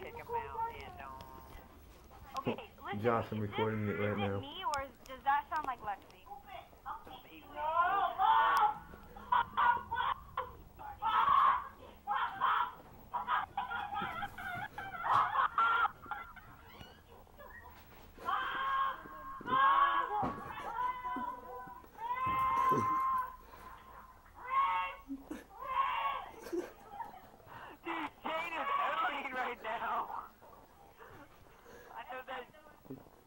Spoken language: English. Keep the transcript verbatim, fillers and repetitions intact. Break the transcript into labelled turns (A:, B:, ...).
A: kick him out and um.
B: Okay, listen.
C: Josh, I'm
B: Is
C: recording
B: this,
C: it right
B: is it
C: now.
B: me or is, does that sound like Lexi?
A: Maybe. Dude, Jane is owning right now. I know that.